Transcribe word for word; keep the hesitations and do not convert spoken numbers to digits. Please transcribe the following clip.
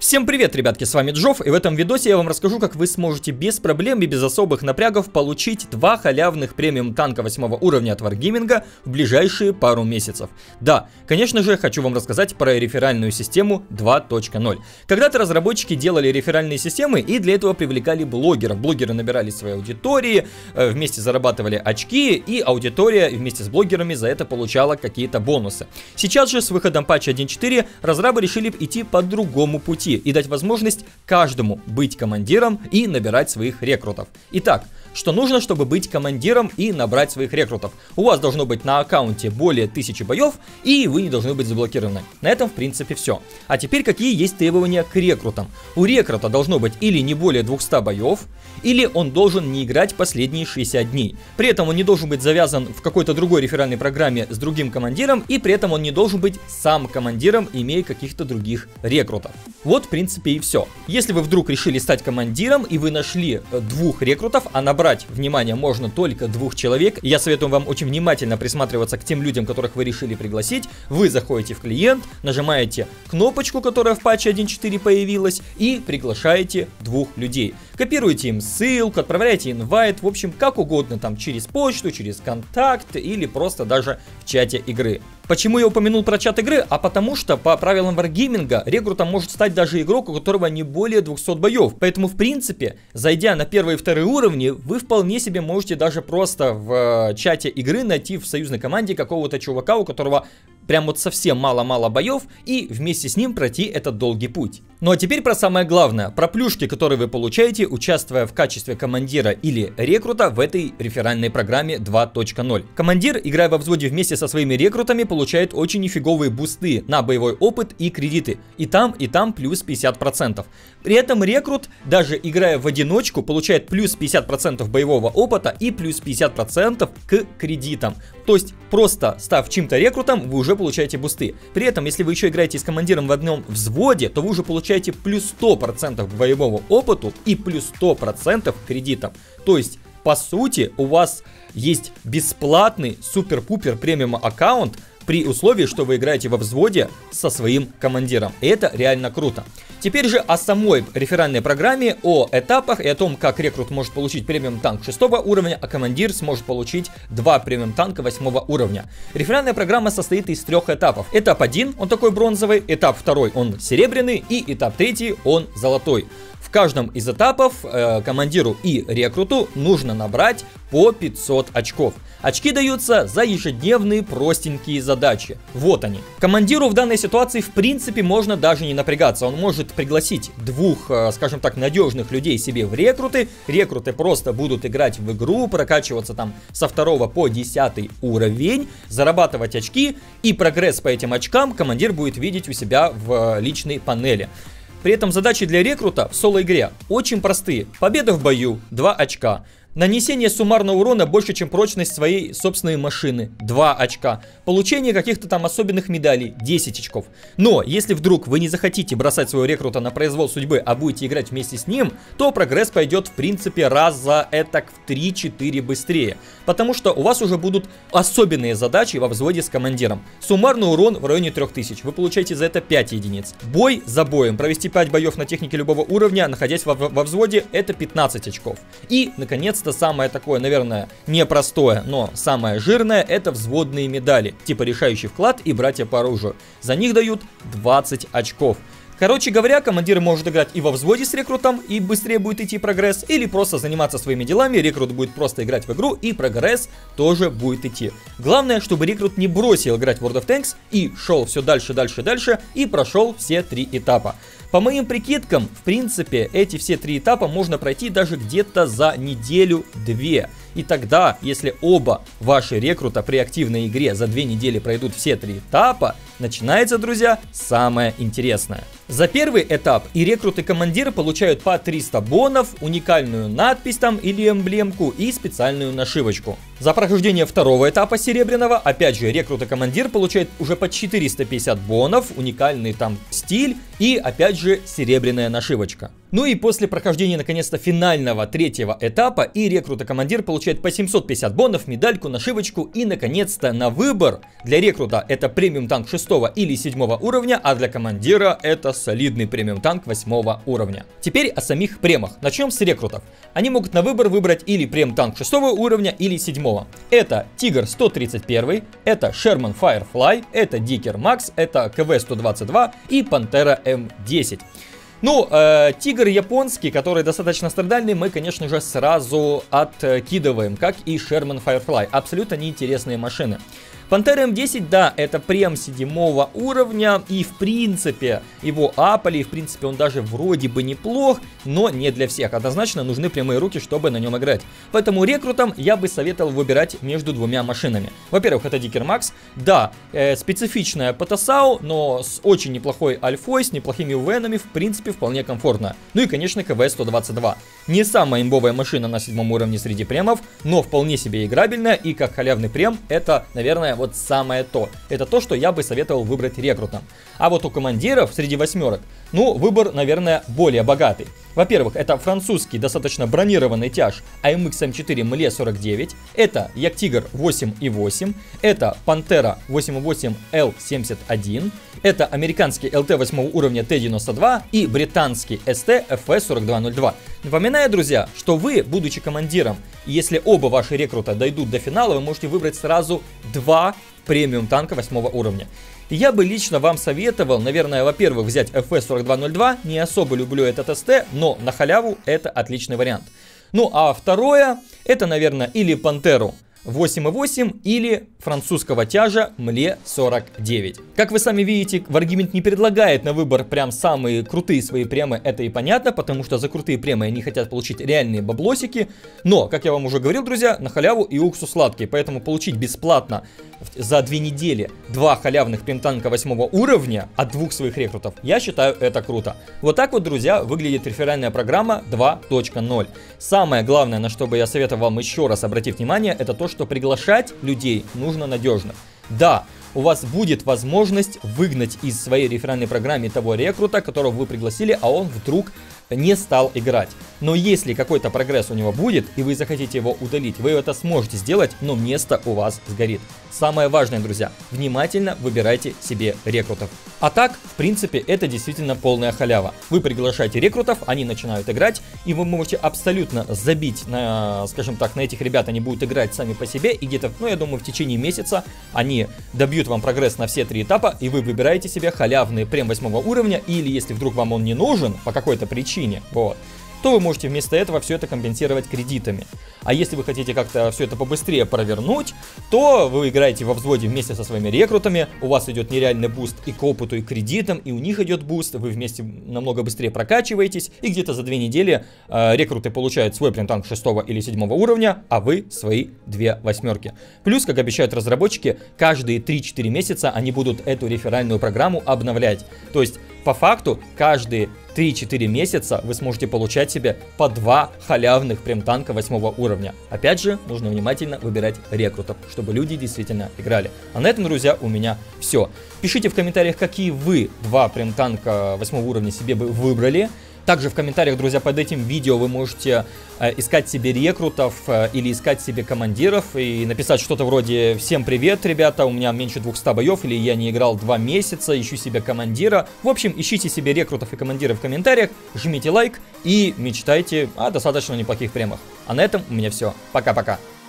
Всем привет, ребятки, с вами Джофф, и в этом видосе я вам расскажу, как вы сможете без проблем и без особых напрягов получить два халявных премиум танка восьмого уровня от Wargaming в ближайшие пару месяцев. Да, конечно же, хочу вам рассказать про реферальную систему два точка ноль. Когда-то разработчики делали реферальные системы и для этого привлекали блогеров. Блогеры набирали свои аудитории, вместе зарабатывали очки, и аудитория вместе с блогерами за это получала какие-то бонусы. Сейчас же с выходом патча один точка четыре разрабы решили идти по другому пути и дать возможность каждому быть командиром и набирать своих рекрутов. Итак, что нужно, чтобы быть командиром и набрать своих рекрутов? У вас должно быть на аккаунте более тысячи боев, и вы не должны быть заблокированы. На этом, в принципе, все. А теперь какие есть требования к рекрутам? У рекрута должно быть или не более двухсот боев, или он должен не играть последние шестьдесят дней. При этом он не должен быть завязан в какой-то другой реферальной программе с другим командиром, и при этом он не должен быть сам командиром, имея каких-то других рекрутов. Вот, в принципе, и все. Если вы вдруг решили стать командиром, и вы нашли двух рекрутов, а набрать, внимание, можно только двух человек, я советую вам очень внимательно присматриваться к тем людям, которых вы решили пригласить. Вы заходите в клиент, нажимаете кнопочку, которая в патче один точка четыре появилась, и приглашаете двух людей. Копируете им ссылку, отправляете инвайт, в общем, как угодно, там, через почту, через контакт или просто даже в чате игры. Почему я упомянул про чат игры? А потому что по правилам Wargaming рекрутом может стать даже игрок, у которого не более двухсот боев. Поэтому, в принципе, зайдя на первые и вторые уровни, вы вполне себе можете даже просто в чате игры найти в союзной команде какого-то чувака, у которого прям вот совсем мало-мало боев, и вместе с ним пройти этот долгий путь. Ну а теперь про самое главное, про плюшки, которые вы получаете, участвуя в качестве командира или рекрута в этой реферальной программе два точка ноль. Командир, играя во взводе вместе со своими рекрутами, получает очень нифиговые бусты на боевой опыт и кредиты. И там, и там плюс пятьдесят процентов. При этом рекрут, даже играя в одиночку, получает плюс пятьдесят процентов боевого опыта и плюс пятьдесят процентов к кредитам. То есть, просто став чьим-то рекрутом, вы уже получаете бусты. При этом, если вы еще играете с командиром в одном взводе, то вы уже получаете плюс сто процентов к боевому опыту и плюс сто процентов к кредитам. То есть, по сути, у вас есть бесплатный супер-пупер премиум аккаунт при условии, что вы играете во взводе со своим командиром. И это реально круто. Теперь же о самой реферальной программе, о этапах и о том, как рекрут может получить премиум танк шестого уровня, а командир сможет получить два премиум танка восьмого уровня. Реферальная программа состоит из трех этапов. Этап один, он такой бронзовый, этап второй, он серебряный, и этап третий, он золотой. В каждом из этапов э, командиру и рекруту нужно набрать по пятьсот очков. Очки даются за ежедневные простенькие задачи. Вот они. Командиру в данной ситуации в принципе можно даже не напрягаться. Он может пригласить двух, э, скажем так, надежных людей себе в рекруты. Рекруты просто будут играть в игру, прокачиваться там со второго по десятый уровень, зарабатывать очки, и прогресс по этим очкам командир будет видеть у себя в личной панели. При этом задачи для рекрута в соло-игре очень простые. Победа в бою – два очка. Нанесение суммарного урона больше, чем прочность своей собственной машины – два очка. Получение каких-то там особенных медалей – десять очков. Но если вдруг вы не захотите бросать своего рекрута на произвол судьбы, а будете играть вместе с ним, то прогресс пойдет в принципе раз за этак в три-четыре быстрее. Потому что у вас уже будут особенные задачи во взводе с командиром. Суммарный урон в районе трёх тысяч. Вы получаете за это пять единиц. Бой за боем. Провести пять боев на технике любого уровня, находясь во, во взводе, это пятнадцать очков. И, наконец, самое такое, наверное, непростое, но самое жирное, это взводные медали, типа решающий вклад и братья по оружию. За них дают двадцать очков. Короче говоря, командир может играть и во взводе с рекрутом, и быстрее будет идти прогресс, или просто заниматься своими делами, рекрут будет просто играть в игру, и прогресс тоже будет идти. Главное, чтобы рекрут не бросил играть в World of Tanks и шел все дальше, дальше, дальше, и прошел все три этапа. По моим прикидкам, в принципе, эти все три этапа можно пройти даже где-то за неделю-две. И тогда, если оба ваши рекрута при активной игре за две недели пройдут все три этапа, начинается, друзья, самое интересное. За первый этап и рекрут, и командир получают по триста бонов, уникальную надпись там или эмблемку и специальную нашивочку. За прохождение второго этапа серебряного, опять же, рекрут и командир получает уже по четыреста пятьдесят бонов, уникальный там стиль и, опять же, серебряная нашивочка. Ну и после прохождения, наконец-то, финального третьего этапа и рекрут и командир получает по семьсот пятьдесят бонов, медальку, нашивочку и, наконец-то, на выбор. Для рекрута это премиум танк шестого или седьмого уровня, а для командира это солидный премиум танк восьмого уровня. Теперь о самих премах. Начнем с рекрутов. Они могут на выбор выбрать или премиум танк шестого уровня, или седьмого. Это Тигр сто тридцать один, это Шерман Firefly, это Дикер Макс, это КВ сто двадцать два и Пантера эм десять. Ну, э, Тигр японский, который достаточно страдальный, мы, конечно же, сразу откидываем, как и Шерман Firefly. Абсолютно неинтересные машины. Пантера эм десять, да, это прем седьмого уровня, и в принципе его апали, в принципе он даже вроде бы неплох, но не для всех. Однозначно нужны прямые руки, чтобы на нем играть. Поэтому рекрутам я бы советовал выбирать между двумя машинами. Во-первых, это Дикер Макс, да, э, специфичная ПТСАУ, но с очень неплохой альфой, с неплохими УВНами, в принципе, вполне комфортно. Ну и, конечно, КВ сто двадцать два. Не самая имбовая машина на седьмом уровне среди премов, но вполне себе играбельная, и как халявный прем, это, наверное, вот самое то. Это то, что я бы советовал выбрать рекрутам. А вот у командиров среди восьмерок, ну, выбор, наверное, более богатый. Во-первых, это французский достаточно бронированный тяж а эм икс эм четыре эм эл сорок девять, это Яктигр восемь и восемь, это Пантера восемь и восемь эл семьдесят один, это американский эл тэ восьмого уровня тэ девяносто два и британский эс тэ эф эс сорок два ноль два. Напоминаю, друзья, что вы, будучи командиром, если оба ваши рекрута дойдут до финала, вы можете выбрать сразу два премиум танка восьмого уровня. Я бы лично вам советовал, наверное, во-первых, взять эф эс сорок два ноль два, не особо люблю этот эс тэ, но на халяву это отличный вариант. Ну а второе, это, наверное, или Пантеру восемь и восемь или французского тяжа эм эл сорок девять. Как вы сами видите, Wargaming не предлагает на выбор прям самые крутые свои премы, это и понятно, потому что за крутые премы они хотят получить реальные баблосики, но, как я вам уже говорил, друзья, на халяву и уксус сладкий, поэтому получить бесплатно за две недели два халявных премтанка восьмого уровня от двух своих рекрутов, я считаю, это круто. Вот так вот, друзья, выглядит реферальная программа два точка ноль. Самое главное, на что бы я советовал вам еще раз обратить внимание, это то, что приглашать людей нужно надежно. Да, у вас будет возможность выгнать из своей реферальной программы того рекрута, которого вы пригласили, а он вдруг не стал играть. Но если какой-то прогресс у него будет, и вы захотите его удалить, вы это сможете сделать, но место у вас сгорит. Самое важное, друзья, внимательно выбирайте себе рекрутов. А так, в принципе, это действительно полная халява. Вы приглашаете рекрутов, они начинают играть, и вы можете абсолютно забить на, скажем так, на этих ребят, они будут играть сами по себе, и где-то, ну, я думаю, в течение месяца они добьют вам прогресс на все три этапа, и вы выбираете себе халявный прем восьмого уровня, или если вдруг вам он не нужен по какой-то причине, вот, то вы можете вместо этого все это компенсировать кредитами. А если вы хотите как-то все это побыстрее провернуть, то вы играете во взводе вместе со своими рекрутами, у вас идет нереальный буст и к опыту, и к кредитам, и у них идет буст, вы вместе намного быстрее прокачиваетесь, и где-то за две недели э, рекруты получают свой прем-танк шестого или седьмого уровня, а вы свои две восьмерки. Плюс, как обещают разработчики, каждые три-четыре месяца они будут эту реферальную программу обновлять. То есть, по факту, каждые три-четыре месяца вы сможете получать себе по два халявных прем-танка восьмого уровня. Опять же, нужно внимательно выбирать рекрутов, чтобы люди действительно играли. А на этом, друзья, у меня все. Пишите в комментариях, какие вы два прем-танка восьмого уровня себе бы выбрали. Также в комментариях, друзья, под этим видео вы можете э, искать себе рекрутов э, или искать себе командиров и написать что-то вроде «Всем привет, ребята, у меня меньше двухсот боев» или «Я не играл два месяца, ищу себе командира». В общем, ищите себе рекрутов и командиров в комментариях, жмите лайк и мечтайте о достаточно неплохих премах. А на этом у меня все. Пока-пока.